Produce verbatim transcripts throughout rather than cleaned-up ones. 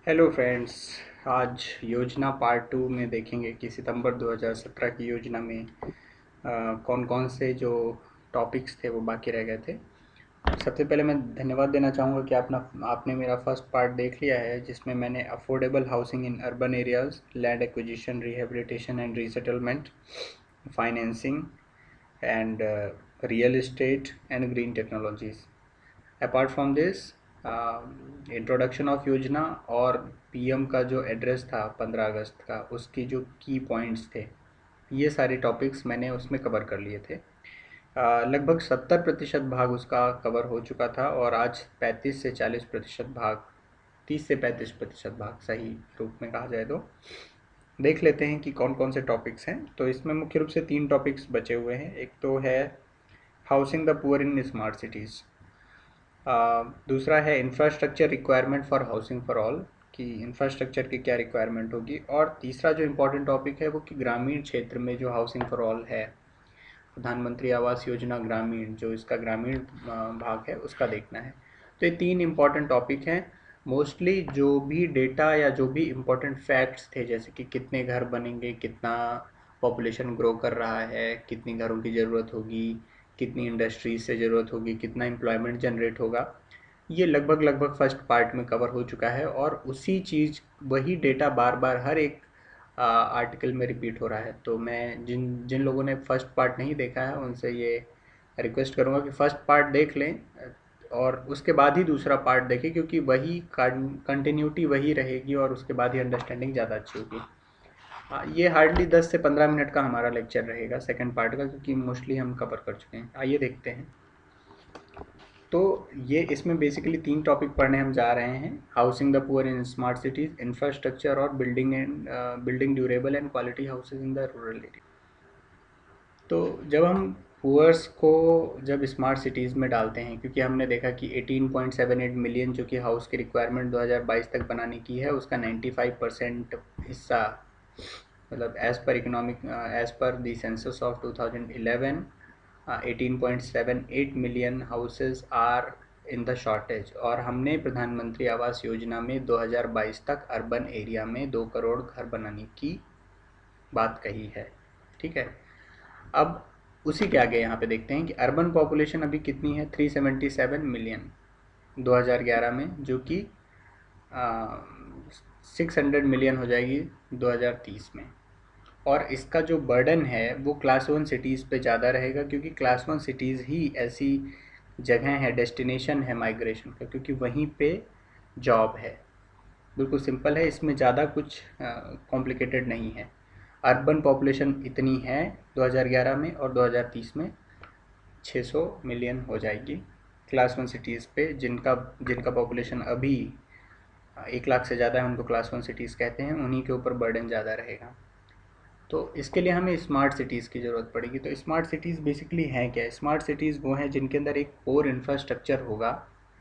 Hello friends. आज योजना part two में देखेंगे कि सितंबर दो हज़ार सत्रह की योजना में कौन कौन से जो टॉपिक्स थे वो बाकी रह गए थे। सबसे पहले मैं धन्यवाद देना चाहूँगा कि आपने आपने मेरा फर्स्ट पार्ट देख लिया है, जिसमें मैंने affordable housing in urban areas, land acquisition, rehabilitation and resettlement, financing and real estate and green technologies. Apart from this introduction of Yojana और पीएम का जो एड्रेस था पंद्रह अगस्त का, उसकी जो की पॉइंट्स थे, ये सारे टॉपिक्स मैंने उसमें कवर कर लिए थे। uh, लगभग सत्तर प्रतिशत भाग उसका कवर हो चुका था और आज पैंतीस से चालीस प्रतिशत भाग, तीस से पैंतीस प्रतिशत भाग सही रूप में कहा जाए तो देख लेते हैं कि कौन कौन से टॉपिक्स हैं। तो इसमें मुख्य रूप से तीन टॉपिक्स बचे हुए हैं। एक तो है housing the poor in smart cities, Uh, दूसरा है infrastructure requirement for housing for all, कि इंफ्रास्ट्रक्चर की क्या रिक्वायरमेंट होगी। और तीसरा जो इम्पोर्टेंट टॉपिक है वो कि ग्रामीण क्षेत्र में जो हाउसिंग फॉर ऑल है, प्रधानमंत्री आवास योजना ग्रामीण, जो इसका ग्रामीण भाग है उसका देखना है। तो ये तीन इम्पॉर्टेंट टॉपिक हैं। मोस्टली जो भी डेटा या जो भी इम्पोर्टेंट फैक्ट्स थे, जैसे कि कितने घर बनेंगे, कितना पॉपुलेशन ग्रो कर रहा है, कितनी घरों की ज़रूरत होगी, कितनी इंडस्ट्रीज से ज़रूरत होगी, कितना एम्प्लॉयमेंट जनरेट होगा, ये लगभग लगभग फर्स्ट पार्ट में कवर हो चुका है। और उसी चीज़, वही डेटा बार बार हर एक आर्टिकल में रिपीट हो रहा है। तो मैं जिन जिन लोगों ने फर्स्ट पार्ट नहीं देखा है उनसे ये रिक्वेस्ट करूँगा कि फ़र्स्ट पार्ट देख लें और उसके बाद ही दूसरा पार्ट देखें, क्योंकि वही कंटिन्यूटी वही रहेगी और उसके बाद ही अंडरस्टैंडिंग ज़्यादा अच्छी होगी। हाँ, ये हार्डली दस से पंद्रह मिनट का हमारा लेक्चर रहेगा सेकंड पार्ट का, क्योंकि मोस्टली हम कवर कर चुके हैं। आइए देखते हैं। तो ये इसमें बेसिकली तीन टॉपिक पढ़ने हम जा रहे हैं: housing the poor in smart cities, infrastructure और building and building durable and quality houses in the rural area. तो जब हम पुअर्स को जब स्मार्ट सिटीज़ में डालते हैं, क्योंकि हमने देखा कि अठारह पॉइंट सात आठ मिलियन जो कि हाउस की रिक्वायरमेंट दो हज़ार बाईस तक बनाने की है, उसका पचानवे परसेंट हिस्सा, मतलब as per economic as per the census of two thousand eleven, अठारह पॉइंट सात आठ million houses are in the shortage. और हमने प्रधानमंत्री आवास योजना में दो हज़ार बाईस तक अर्बन एरिया में दो करोड़ घर बनाने की बात कही है। ठीक है, अब उसी के आगे यहाँ पे देखते हैं कि अर्बन पॉपुलेशन अभी कितनी है, तीन सौ सतहत्तर मिलियन दो हज़ार ग्यारह में, जो कि छह सौ मिलियन हो जाएगी दो हज़ार तीस में। और इसका जो बर्डन है वो क्लास वन सिटीज़ पे ज़्यादा रहेगा, क्योंकि क्लास वन सिटीज़ ही ऐसी जगह है, डेस्टिनेशन है माइग्रेशन का, क्योंकि वहीं पे जॉब है। बिल्कुल सिंपल है, इसमें ज़्यादा कुछ कॉम्प्लिकेटेड नहीं है। अर्बन पॉपुलेशन इतनी है दो हज़ार ग्यारह में, और दो हज़ार तीस में छह सौ मिलियन हो जाएगी क्लास वन सिटीज़ पे, जिनका जिनका पॉपुलेशन अभी एक लाख से ज़्यादा है, उनको क्लास वन सिटीज़ कहते हैं। उन्हीं के ऊपर बर्डन ज़्यादा रहेगा। तो इसके लिए हमें स्मार्ट सिटीज़ की ज़रूरत पड़ेगी। तो स्मार्ट सिटीज़ बेसिकली हैं क्या? स्मार्ट सिटीज़ वो हैं जिनके अंदर एक कोर इंफ्रास्ट्रक्चर होगा,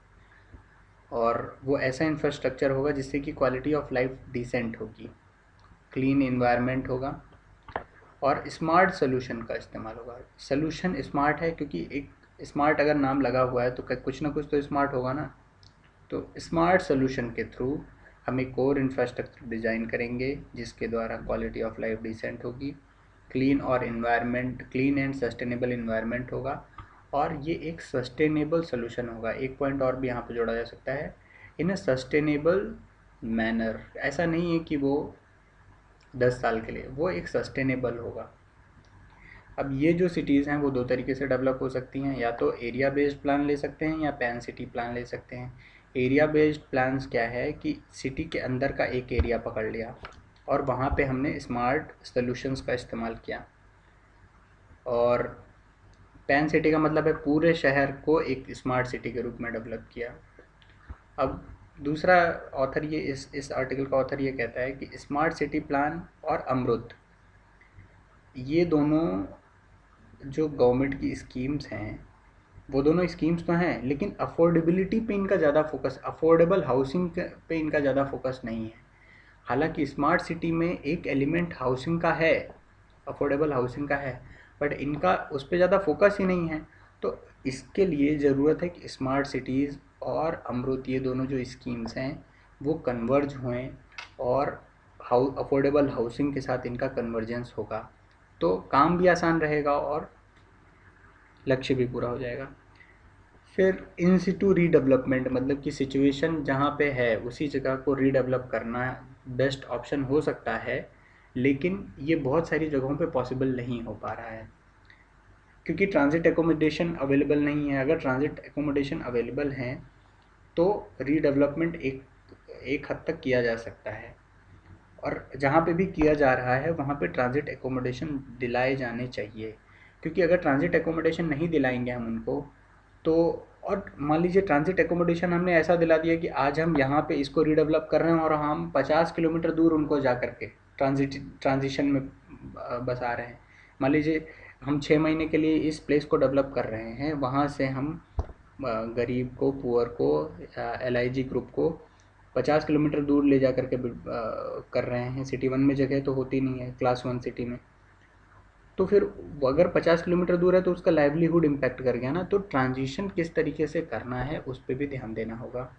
और वो ऐसा इंफ्रास्ट्रक्चर होगा जिससे कि क्वालिटी ऑफ लाइफ डिसेंट होगी, क्लीन इन्वायरमेंट होगा, और स्मार्ट सोल्यूशन का इस्तेमाल होगा। सोल्यूशन स्मार्ट है क्योंकि एक स्मार्ट अगर नाम लगा हुआ है तो कुछ ना कुछ तो स्मार्ट होगा ना। तो स्मार्ट सोल्यूशन के थ्रू हम एक कोर इंफ्रास्ट्रक्चर डिज़ाइन करेंगे जिसके द्वारा क्वालिटी ऑफ लाइफ डिसेंट होगी, क्लीन और environment clean and sustainable environment होगा, और ये एक सस्टेनेबल सोल्यूशन होगा। एक पॉइंट और भी यहाँ पे जोड़ा जा सकता है, इन अ सस्टेनेबल मैनर। ऐसा नहीं है कि वो दस साल के लिए, वो एक सस्टेनेबल होगा। अब ये जो सिटीज़ हैं वो दो तरीके से डेवलप हो सकती हैं, या तो एरिया बेस्ड प्लान ले सकते हैं या पैन सिटी प्लान ले सकते हैं। एरिया बेस्ड प्लान्स क्या है कि सिटी के अंदर का एक एरिया पकड़ लिया और वहाँ पे हमने स्मार्ट सॉल्यूशंस का इस्तेमाल किया, और पैन सिटी का मतलब है पूरे शहर को एक स्मार्ट सिटी के रूप में डेवलप किया। अब दूसरा ऑथर ये इस इस आर्टिकल का ऑथर ये कहता है कि स्मार्ट सिटी प्लान और अमृत, ये दोनों जो गवर्नमेंट की स्कीम्स हैं, वो दोनों स्कीम्स तो हैं, लेकिन अफोर्डेबिलिटी पे इनका ज़्यादा फोकस, अफोर्डेबल हाउसिंग पे इनका ज़्यादा फोकस नहीं है। हालांकि स्मार्ट सिटी में एक एलिमेंट हाउसिंग का है, अफोर्डेबल हाउसिंग का है, बट इनका उस पर ज़्यादा फोकस ही नहीं है। तो इसके लिए ज़रूरत है कि स्मार्ट सिटीज़ और अमृत, ये दोनों जो स्कीम्स हैं, वो कन्वर्ज हुए और हाउ अफोर्डेबल हाउसिंग के साथ इनका कन्वर्जेंस होगा तो काम भी आसान रहेगा और लक्ष्य भी पूरा हो जाएगा। फिर इन सिटू रीडेवलपमेंट, मतलब कि सिचुएशन जहाँ पे है उसी जगह को रीडेवलप करना बेस्ट ऑप्शन हो सकता है, लेकिन ये बहुत सारी जगहों पे पॉसिबल नहीं हो पा रहा है क्योंकि ट्रांजिट एकोमोडेशन अवेलेबल नहीं है। अगर ट्रांजिट एकोमोडेशन अवेलेबल हैं तो रीडेवलपमेंट एक एक हद तक किया जा सकता है, और जहाँ पे भी किया जा रहा है वहाँ पे ट्रांजिट एकोमोडेशन दिलाए जाने चाहिए, क्योंकि अगर ट्रांजिट एकोमोडेशन नहीं दिलाएंगे हम उनको तो, और मान लीजिए ट्रांजिट एकोमोडेशन हमने ऐसा दिला दिया कि आज हम यहाँ पे इसको रीडेवलप कर रहे हैं और हम पचास किलोमीटर दूर उनको जा करके ट्रांजिट ट्रांजिशन में बसा रहे हैं। मान लीजिए हम छः महीने के लिए इस प्लेस को डेवलप कर रहे हैं, वहाँ से हम गरीब को, पुअर को, एल आई जी ग्रुप को पचास किलोमीटर दूर ले जा करके कर रहे हैं। सिटी वन में जगह तो होती नहीं है, क्लास वन सिटी में, तो फिर अगर पचास किलोमीटर दूर है तो उसका लाइवलीहुड इम्पैक्ट कर गया ना। तो ट्रांजिशन किस तरीके से करना है उस पर भी ध्यान देना होगा।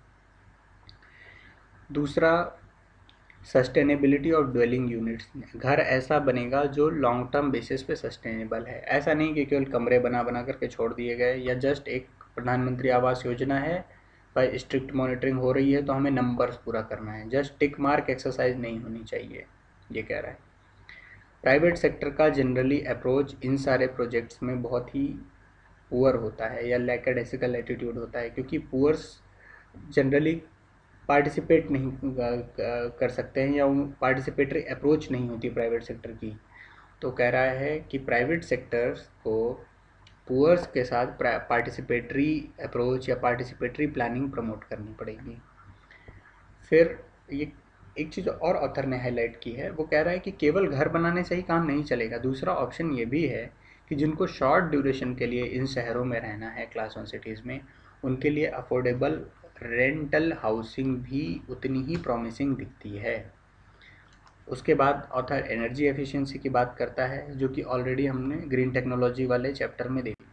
दूसरा, सस्टेनेबिलिटी ऑफ ड्वेलिंग यूनिट्स। घर ऐसा बनेगा जो लॉन्ग टर्म बेसिस पे सस्टेनेबल है, ऐसा नहीं कि केवल कमरे बना बना करके छोड़ दिए गए, या जस्ट एक प्रधानमंत्री आवास योजना है भाई स्ट्रिक्ट मॉनिटरिंग हो रही है तो हमें नंबर्स पूरा करना है, जस्ट टिक मार्क एक्सरसाइज नहीं होनी चाहिए, ये कह रहा है। प्राइवेट सेक्टर का जनरली अप्रोच इन सारे प्रोजेक्ट्स में बहुत ही पुअर होता है या लैकडेसिकल एटीट्यूड होता है, क्योंकि पुअर्स जनरली पार्टिसिपेट नहीं कर सकते हैं या पार्टिसिपेटरी अप्रोच नहीं होती प्राइवेट सेक्टर की। तो कह रहा है कि प्राइवेट सेक्टर्स को पुअर्स के साथ पार्टिसिपेटरी अप्रोच या पार्टिसिपेटरी प्लानिंग प्रमोट करनी पड़ेगी। फिर ये एक चीज़ और ऑथर ने हाईलाइट की है, वो कह रहा है कि केवल घर बनाने से ही काम नहीं चलेगा। दूसरा ऑप्शन ये भी है कि जिनको शॉर्ट ड्यूरेशन के लिए इन शहरों में रहना है क्लास वन सिटीज़ में, उनके लिए अफोर्डेबल रेंटल हाउसिंग भी उतनी ही प्रॉमिसिंग दिखती है। उसके बाद ऑथर एनर्जी एफिशिएंसी की बात करता है, जो कि ऑलरेडी हमने ग्रीन टेक्नोलॉजी वाले चैप्टर में देखी।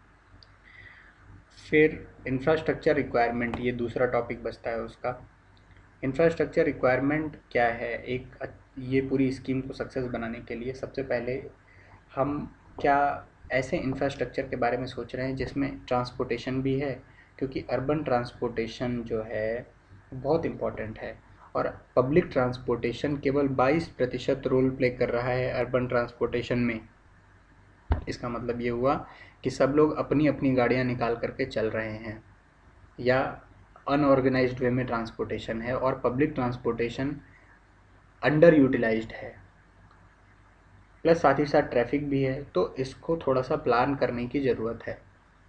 फिर इंफ्रास्ट्रक्चर रिक्वायरमेंट, ये दूसरा टॉपिक बचता है उसका। इंफ्रास्ट्रक्चर रिक्वायरमेंट क्या है एक ये पूरी स्कीम को सक्सेस बनाने के लिए? सबसे पहले हम क्या ऐसे इंफ्रास्ट्रक्चर के बारे में सोच रहे हैं जिसमें ट्रांसपोर्टेशन भी है, क्योंकि अर्बन ट्रांसपोर्टेशन जो है बहुत इम्पॉर्टेंट है, और पब्लिक ट्रांसपोर्टेशन केवल बाईस प्रतिशत रोल प्ले कर रहा है अर्बन ट्रांसपोर्टेशन में। इसका मतलब ये हुआ कि सब लोग अपनी अपनी गाड़ियाँ निकाल करके चल रहे हैं, या अनऑर्गेनाइज्ड वे में ट्रांसपोर्टेशन है, और पब्लिक ट्रांसपोर्टेशन अंडर यूटिलाइज्ड है, प्लस साथ ही साथ ट्रैफिक भी है। तो इसको थोड़ा सा प्लान करने की ज़रूरत है।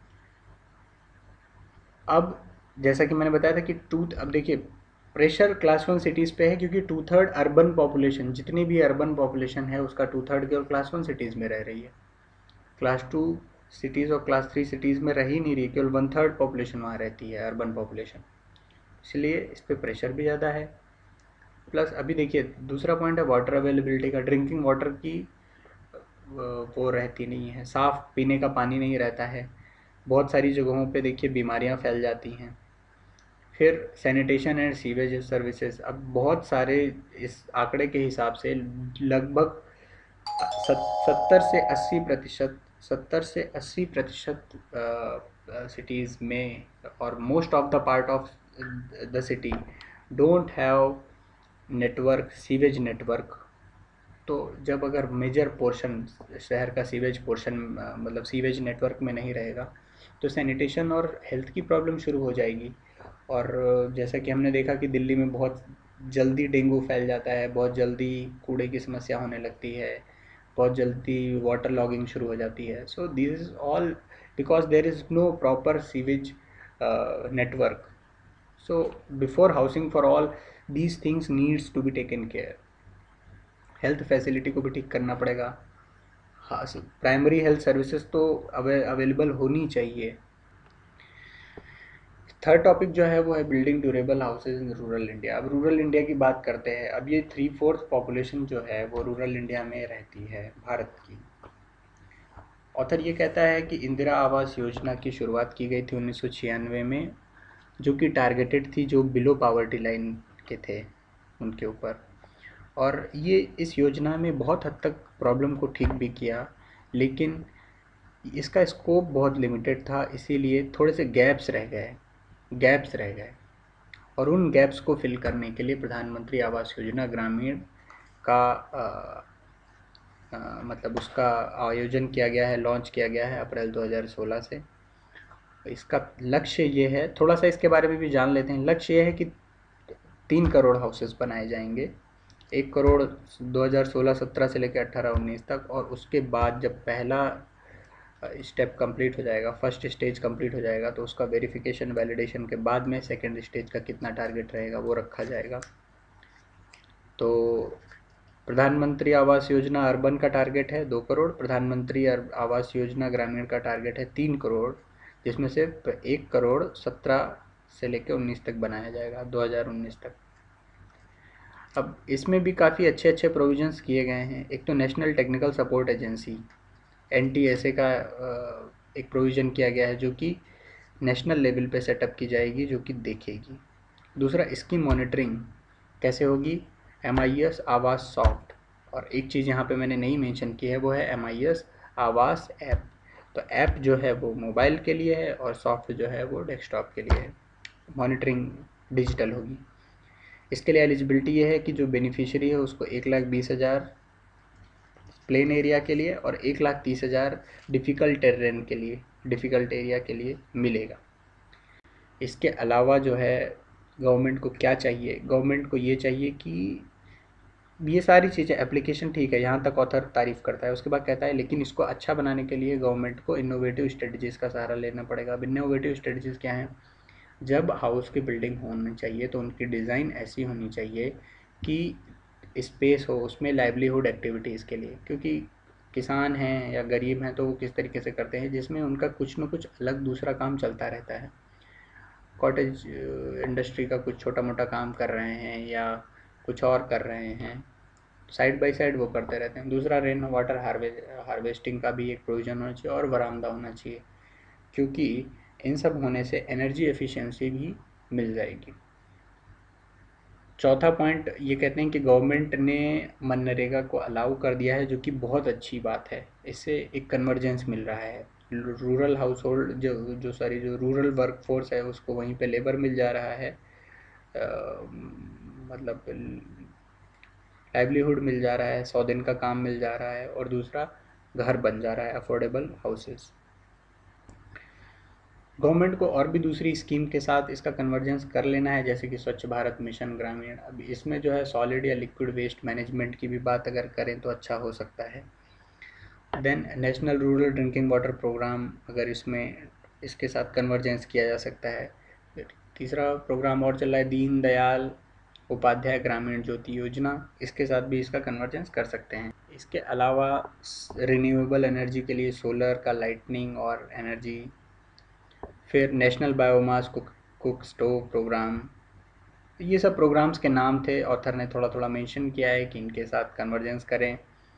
अब जैसा कि मैंने बताया था कि टू अब देखिए प्रेशर क्लास वन सिटीज़ पे है, क्योंकि टू थर्ड अर्बन पॉपुलेशन, जितनी भी अर्बन पॉपुलेशन है उसका टू थर्ड केवल क्लास वन सिटीज़ में रह रही है। क्लास टू सिटीज़ और क्लास थ्री सिटीज़ में रह ही नहीं रही, केवल वन थर्ड पॉपुलेशन वहाँ रहती है अर्बन पॉपुलेशन, इसलिए इस पर प्रेशर भी ज़्यादा है। प्लस अभी देखिए दूसरा पॉइंट है वाटर अवेलेबिलिटी का। ड्रिंकिंग वाटर की वो रहती नहीं है, साफ़ पीने का पानी नहीं रहता है, बहुत सारी जगहों पे देखिए बीमारियां फैल जाती हैं। फिर सैनिटेशन एंड सीवेज सर्विसेज, अब बहुत सारे इस आंकड़े के हिसाब से लगभग सत्तर से अस्सी प्रतिशत सत्तर से अस्सी प्रतिशत सिटीज़ में, और most of the part of the city don't have network, sewage network. तो जब अगर मेजर पोर्शन शहर का सीवेज पोर्शन मतलब सीवेज नेटवर्क में नहीं रहेगा तो सैनिटेशन और हेल्थ की प्रॉब्लम शुरू हो जाएगी। और जैसा कि हमने देखा कि दिल्ली में बहुत जल्दी डेंगू फैल जाता है, बहुत जल्दी कूड़े की समस्या होने लगती है, बहुत जल्दी वाटर लॉगिंग शुरू हो जाती है। So this is all because there is no proper sewage network. So before housing for all these things needs to be taken care. Health facility को भी ठीक करना पड़ेगा। हाँ, प्राइमरी हेल्थ सर्विसेज तो अवे अवेलेबल होनी चाहिए। थर्ड टॉपिक जो है वो है building durable houses in rural India. अब रूरल इंडिया की बात करते हैं। अब ये थ्री फोर्थ पॉपुलेशन जो है वो रूरल इंडिया में रहती है भारत की। ऑथर ये कहता है कि इंदिरा आवास योजना की शुरुआत की गई थी उन्नीस सौ छियानवे में, जो कि टारगेटेड थी जो बिलो पावर्टी लाइन के थे उनके ऊपर। और ये इस योजना में बहुत हद तक प्रॉब्लम को ठीक भी किया, लेकिन इसका स्कोप बहुत लिमिटेड था, इसीलिए थोड़े से गैप्स रह गए गैप्स रह गए और उन गैप्स को फिल करने के लिए प्रधानमंत्री आवास योजना ग्रामीण का आ, आ, मतलब उसका आयोजन किया गया है, लॉन्च किया गया है अप्रैल दो हज़ार सोलह से। इसका लक्ष्य ये है, थोड़ा सा इसके बारे में भी जान लेते हैं। लक्ष्य ये है कि तीन करोड़ हाउसेस बनाए जाएंगे, एक करोड़ दो हज़ार सोलह सत्रह से लेकर अट्ठारह उन्नीस तक, और उसके बाद जब पहला स्टेप कंप्लीट हो जाएगा, फर्स्ट स्टेज कंप्लीट हो जाएगा, तो उसका वेरिफिकेशन वैलिडेशन के बाद में सेकंड स्टेज का कितना टारगेट रहेगा वो रखा जाएगा। तो प्रधानमंत्री आवास योजना अर्बन का टारगेट है दो करोड़, प्रधानमंत्री आवास योजना ग्रामीण का टारगेट है तीन करोड़, जिसमें से एक करोड़ सत्रह से लेकर उन्नीस तक बनाया जाएगा, दो हज़ार उन्नीस तक। अब इसमें भी काफ़ी अच्छे अच्छे प्रोविजंस किए गए हैं। एक तो national technical support agency N T S A का एक प्रोविज़न किया गया है, जो कि नेशनल लेवल पे सेटअप की जाएगी, जो कि देखेगी। दूसरा, इसकी मॉनिटरिंग कैसे होगी, M I S Awaas soft, और एक चीज़ यहाँ पे मैंने नहीं मेंशन की है, वो है M I S Awaas app. तो ऐप जो है वो मोबाइल के लिए है और सॉफ्ट जो है वो डेस्कटॉप के लिए है। मॉनिटरिंग डिजिटल होगी। इसके लिए एलिजिबिलिटी ये है कि जो बेनिफिशियरी है उसको एक लाख बीस हज़ार प्लेन एरिया के लिए और एक लाख तीस हज़ार डिफ़िकल्ट टेरेन के लिए डिफ़िकल्ट एरिया के लिए मिलेगा। इसके अलावा जो है गवर्नमेंट को क्या चाहिए, गवर्नमेंट को ये चाहिए कि ये सारी चीज़ें, एप्लीकेशन ठीक है, यहाँ तक ऑथर तारीफ़ करता है, उसके बाद कहता है लेकिन इसको अच्छा बनाने के लिए गवर्नमेंट को इनोवेटिव स्ट्रेटजीज़ का सहारा लेना पड़ेगा। अब इनोवेटिव स्ट्रेटजीज़ क्या हैं, जब हाउस की बिल्डिंग होनी चाहिए तो उनकी डिज़ाइन ऐसी होनी चाहिए कि स्पेस हो उसमें लाइवलीहुड एक्टिविटीज़ के लिए, क्योंकि किसान हैं या गरीब हैं तो वो किस तरीके से करते हैं, जिसमें उनका कुछ न कुछ अलग दूसरा काम चलता रहता है। कॉटेज इंडस्ट्री का कुछ छोटा मोटा काम कर रहे हैं या कुछ और कर रहे हैं, साइड बाय साइड वो करते रहते हैं। दूसरा, रेन वाटर हार्वे हार्वेस्टिंग का भी एक प्रोविज़न होना चाहिए और बरामदा होना चाहिए, क्योंकि इन सब होने से एनर्जी एफिशिएंसी भी मिल जाएगी। चौथा पॉइंट ये कहते हैं कि गवर्नमेंट ने मनरेगा को अलाउ कर दिया है, जो कि बहुत अच्छी बात है। इससे एक कन्वर्जेंस मिल रहा है, रूरल हाउस होल्ड जो जो सारी जो रूरल वर्क फोर्स है उसको वहीं पे लेबर मिल जा रहा है, आ, मतलब लाइवलीहुड मिल जा रहा है, सौ दिन का काम मिल जा रहा है, और दूसरा घर बन जा रहा है, अफोर्डेबल हाउसेस। गवर्नमेंट को और भी दूसरी स्कीम के साथ इसका कन्वर्जेंस कर लेना है, जैसे कि स्वच्छ भारत मिशन ग्रामीण। अब इसमें जो है सॉलिड या लिक्विड वेस्ट मैनेजमेंट की भी बात अगर करें तो अच्छा हो सकता है। Then national rural drinking water programme, अगर इसमें इसके साथ कन्वर्जेंस किया जा सकता है। तीसरा प्रोग्राम और चल रहा है, दीन दयाल उपाध्याय ग्रामीण ज्योति योजना, इसके साथ भी इसका कन्वर्जेंस कर सकते हैं। इसके अलावा रिन्यूएबल एनर्जी के लिए सोलर का लाइटनिंग और एनर्जी, फिर national biomass cook cook stove programme, ये सब प्रोग्राम्स के नाम थे। ऑथर ने थोड़ा थोड़ा मेंशन किया है कि इनके साथ कन्वर्जेंस करें,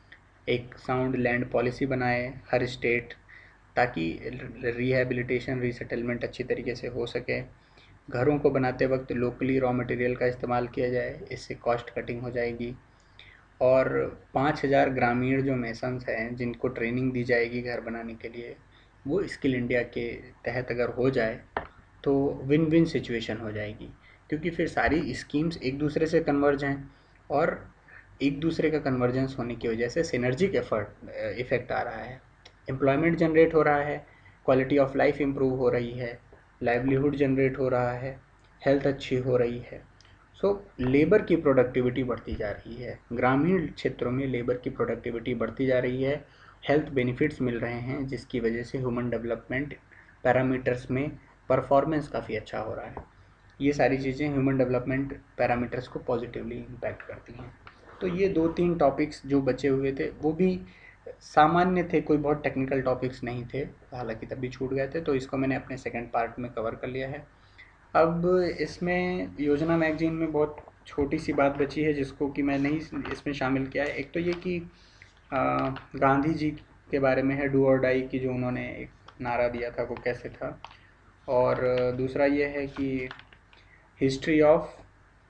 एक साउंड लैंड पॉलिसी बनाए हर स्टेट, ताकि रिहेबिलिटेशन रीसेटलमेंट अच्छी तरीके से हो सके। घरों को बनाते वक्त लोकली रॉ मटेरियल का इस्तेमाल किया जाए, इससे कॉस्ट कटिंग हो जाएगी। और पाँच हज़ार ग्रामीण जो मेसन्स हैं जिनको ट्रेनिंग दी जाएगी घर बनाने के लिए, वो स्किल इंडिया के तहत अगर हो जाए तो विन विन सिचुएशन हो जाएगी, क्योंकि फिर सारी स्कीम्स एक दूसरे से कन्वर्ज हैं और एक दूसरे का कन्वर्जेंस होने की वजह से सिनर्जिक एफर्ट इफेक्ट आ रहा है, एम्प्लॉयमेंट जनरेट हो रहा है, क्वालिटी ऑफ लाइफ इम्प्रूव हो रही है, लाइवलीहुड जनरेट हो रहा है, हेल्थ अच्छी हो रही है। सो so, लेबर की प्रोडक्टिविटी बढ़ती जा रही है, ग्रामीण क्षेत्रों में लेबर की प्रोडक्टिविटी बढ़ती जा रही है, हेल्थ बेनिफिट्स मिल रहे हैं, जिसकी वजह से ह्यूमन डेवलपमेंट पैरामीटर्स में परफॉर्मेंस काफ़ी अच्छा हो रहा है। ये सारी चीज़ें ह्यूमन डेवलपमेंट पैरामीटर्स को पॉजिटिवली इम्पैक्ट करती हैं। तो ये दो तीन टॉपिक्स जो बचे हुए थे वो भी सामान्य थे, कोई बहुत टेक्निकल टॉपिक्स नहीं थे, हालांकि तभी छूट गए थे, तो इसको मैंने अपने सेकंड पार्ट में कवर कर लिया है। अब इसमें योजना मैगजीन में बहुत छोटी सी बात बची है जिसको कि मैं नहीं इसमें शामिल किया है। एक तो ये कि आ, गांधी जी के बारे में है, डू और डाई की जो उन्होंने एक नारा दिया था वो कैसे था, और दूसरा ये है कि history of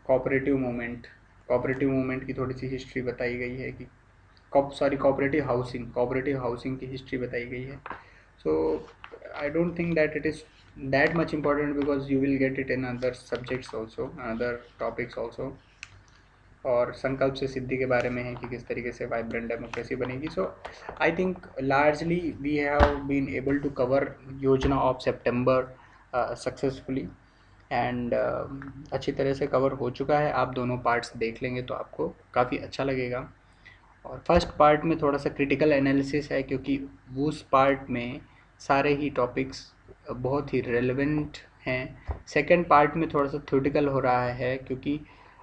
cooperative movement, cooperative movement की थोड़ी सी हिस्ट्री बताई गई है कि sorry cooperative housing, cooperative housing की हिस्ट्री बताई गई है. So I don't think that it is that much important because you will get it in other subjects also, other topics also. और संकल्प से सिद्धि के बारे में है कि किस तरीके से वाइब्रेंट डेमोक्रेसी बनेगी. So I think largely we have been able to cover Yojana of September successfully and अच्छी तरह से कवर हो चुका है. आप दोनों पार्ट्स देख लेंगे तो आपको काफ़ी अच्छा लगेगा. और फर्स्ट पार्ट में थोड़ा सा क्रिटिकल एनालिसिस है क्योंकि उस पार्ट में सारे ही टॉपिक्स बहुत ही रेलेवेंट हैं. सेकंड पार्ट में थोड़ा सा थ्योरेटिकल हो रहा है क्योंकि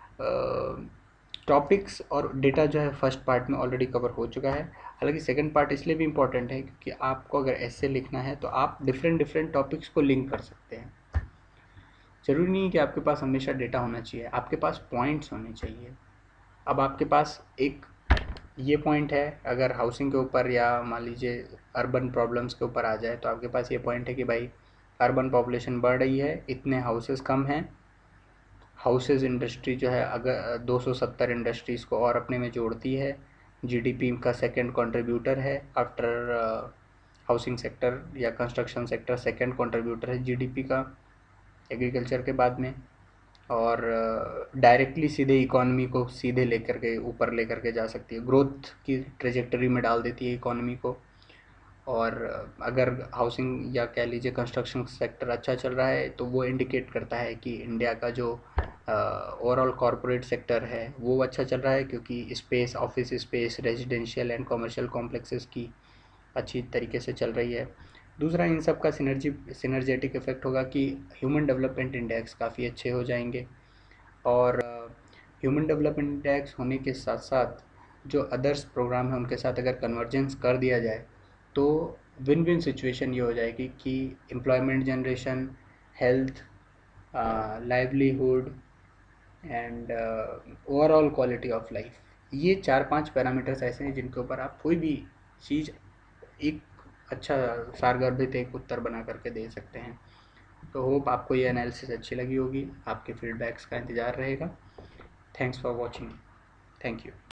टॉपिक्स और डेटा जो है फर्स्ट पार्ट में ऑलरेडी कवर हो चुका है. हालांकि सेकंड पार्ट इसलिए भी इम्पॉर्टेंट है क्योंकि आपको अगर ऐसे लिखना है तो आप डिफरेंट डिफरेंट टॉपिक्स को लिंक कर सकते हैं. ज़रूरी नहीं कि आपके पास हमेशा डेटा होना चाहिए, आपके पास पॉइंट्स होने चाहिए. अब आपके पास एक ये पॉइंट है अगर हाउसिंग के ऊपर या मान लीजिए अर्बन प्रॉब्लम्स के ऊपर आ जाए तो आपके पास ये पॉइंट है कि भाई अर्बन पॉपुलेशन बढ़ रही है, इतने हाउसेस कम हैं. हाउसेस इंडस्ट्री जो है अगर दो सौ सत्तर इंडस्ट्रीज़ को और अपने में जोड़ती है, जीडीपी का सेकंड कंट्रीब्यूटर है आफ्टर हाउसिंग सेक्टर या कंस्ट्रक्शन सेक्टर, सेकंड कंट्रीब्यूटर है जीडीपी का एग्रीकल्चर के बाद में. और डायरेक्टली uh, सीधे इकोनॉमी को सीधे लेकर के ऊपर लेकर के जा सकती है, ग्रोथ की ट्रेजेक्टरी में डाल देती है इकोनॉमी को. और uh, अगर हाउसिंग या कह लीजिए कंस्ट्रक्शन सेक्टर अच्छा चल रहा है तो वो इंडिकेट करता है कि इंडिया का जो ओवरऑल कॉरपोरेट सेक्टर है वो अच्छा चल रहा है क्योंकि space, office space, residential and commercial complexes की अच्छी तरीके से चल रही है. दूसरा इन सब का सिनर्जी सिनर्जेटिक इफेक्ट होगा कि ह्यूमन डेवलपमेंट इंडेक्स काफ़ी अच्छे हो जाएंगे. और ह्यूमन डेवलपमेंट इंडेक्स होने के साथ साथ जो अदर्स प्रोग्राम है उनके साथ अगर कन्वर्जेंस कर दिया जाए तो विन विन सिचुएशन ये हो जाएगी कि employment generation, health, livelihood and overall quality of life, ये चार पांच पैरामीटर्स ऐसे हैं जिनके ऊपर आप कोई भी चीज़ एक अच्छा सारगर्भित एक उत्तर बना करके दे सकते हैं. तो होप आपको ये एनालिसिस अच्छी लगी होगी. आपके फीडबैक्स का इंतज़ार रहेगा. Thanks for watching. Thank you.